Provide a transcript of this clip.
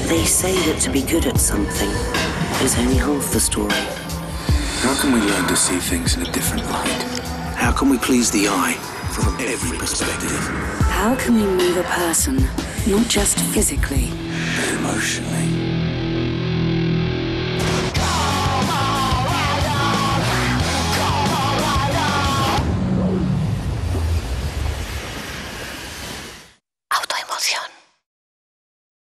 They say that to be good at something is only half the story. How can we learn to see things in a different light? How can we please the eye from every perspective? How can we move a person, not just physically, But emotionally.